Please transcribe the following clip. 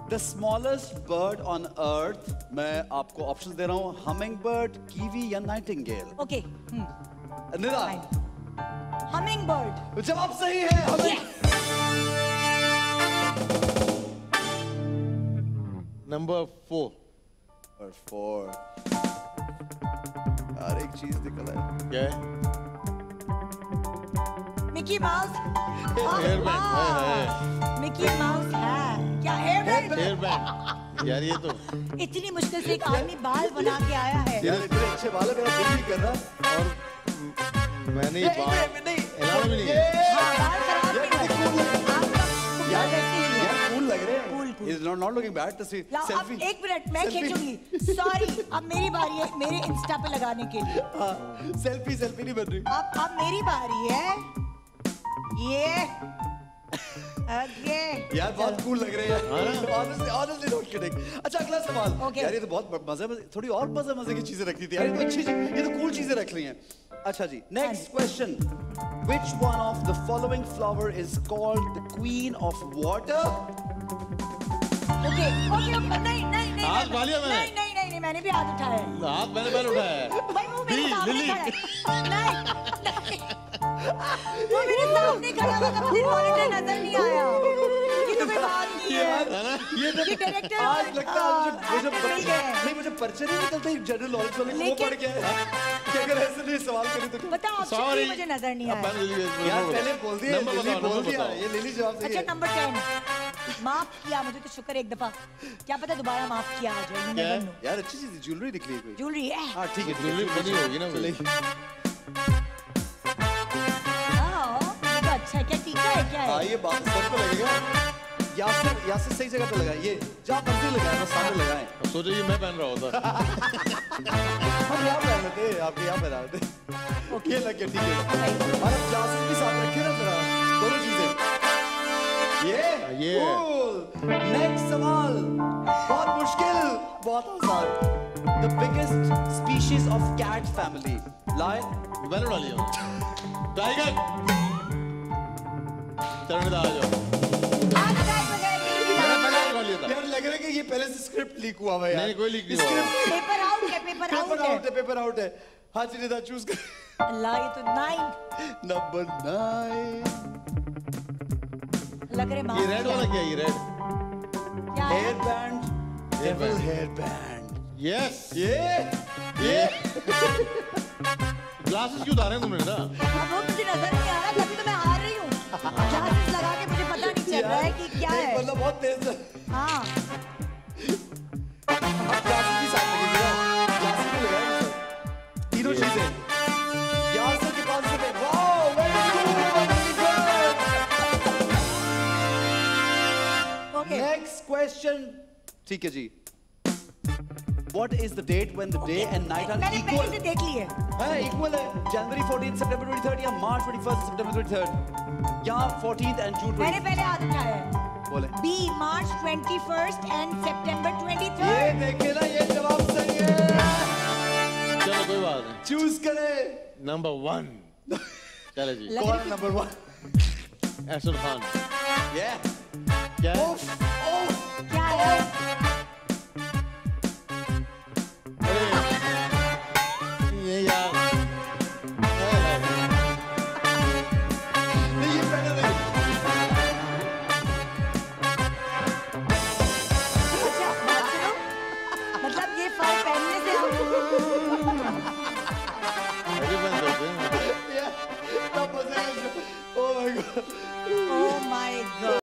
The smallest bird on earth. मैं आपको options दे रहा हूँ, हमिंग बर्ड, कीवी या nightingale. Okay. Nida. Humming bird. जवाब सही है. Number 4. Number 4. यार एक चीज निकल है. क्या है? Mickey Mouse. Hairband. Mickey Mouse है क्या? हेयरबैंड. यार ये तो इतनी मुश्किल से एक आदमी बाल बना के आया है. यार इतने अच्छे बाल है, मेरा दिल नहीं कर रहा. और मैंने ये बाल हिलाना भी नहीं है. हाँ, बाल खराब नहीं है. यार कूल लग रहे हैं. Cool. He's not looking bad. तस्वीर. अब एक मिनट मैं खींचूंगी. Sorry, अब मेरी बारी है मेरे इंस्टा पे लगाने के लिए. सेल्फी नहीं बन रही. अब मेरी बारी है. ये यार बहुत कूल लग रहे हैं. Honestly not kidding. अच्छा अगला सवाल. यार ये तो बहुत मजे, थोड़ी और मजे की चीजें रखनी थी यार. ये तो कूल चीजें रख ली हैं. अच्छा जी, next question. Which one of the following flower is called the queen of water? Okay. नहीं. हाथ डालिया मैंने. नहीं, मैंने भी हाथ उठाया है. हाथ मैंने पहले उठाया है. भाई वो मेरे सामने खड़ा है. नहीं. वो मेरे सामने खड़ा हुआ था, मुझे मॉनिटर नजर नहीं आया. ये तो कोई बात नहीं है. ये डायरेक्टर आज लगता है मुझे पर्चे नहीं निकलते जनरल नॉलेज वाले. वो पढ़ के कि अगर ऐसे नहीं सवाल करे तो बताओ. मुझे नजर नहीं आया. यार पहले बोल दिया. ये लिली जवाब सही है. अच्छा नंबर 10. माफ किया मुझे तो शुक्र एक दफा. क्या पता दोबारा माफ किया आ जाए. यार अच्छी चीज ज्वेलरी दिख रही है. ज्वेलरी है. हाँ ठीक है. ज्वेलरी बनी होगी ना. अच्छा क्या टीका है क्या है? हाँ ये बात सर पे लगेगा. यासिर सही जगह पे लगा. ये जहाँ मर्जी लगाए बस सामने लगाए. सोचो ये मैं पहन रहा होता. हम यहाँ पहन लेते. आपके यहाँ पहना लेते. ये लग गया ठीक है. और अब यासिर भी साथ रखे ना जरा. दोनों चीजें. ये नेक्स्ट सवाल बहुत मुश्किल बहुत आसान. The biggest species of cat family. Lion. मैंने उड़ा लिया. टाइगर. चलो निदा आ जाओ. यार लग रहा है कि ये पहले से स्क्रिप्ट लीक हुआ है यार. नहीं कोई लीक नहीं हुआ. पेपर आउट है. हाँ जी निदा चूज कर. अल्लाह ये तो 9. नंबर 9. लग रहे ये रेड वाला क्या है? ये red hair band. Devil hair band. Yes. ये ग्लासेस क्यों उतारे तुमने ना? अब मुझे नजर नहीं आ रहा. तभी तो मैं हार रही हूँ. ग्लासेस लगा के मुझे पता नहीं चल रहा है कि क्या है. मतलब बहुत तेज है. हाँ. ग्लासेस भी साथ लगेगा. ग्लासेस भी लगाएंगे सर. तीनों चीजें. यासिर के पास से. Wow very good. Next question. ठीक है जी. What is the date when the day and night are equal? मैंने पहले से देख ली है. हाँ equal है. January 14th, September 23rd या March 21st, September 23rd. यहाँ 14th and June 20th. मैंने पहले हाथ उठाया है. बोले. B March 21st and September 23rd. ये देखे ना ये जवाब सही है. चलो कोई बात नहीं. Choose करे. Number 1. चलो जी. कौन number 1? Ahsan खान. Yeah. क्या है? क्या है? ये यार. नहीं ये पहले नहीं. अच्छा बात सुनो. मतलब ये फल पहनने से Yeah. Oh my God. Oh my God.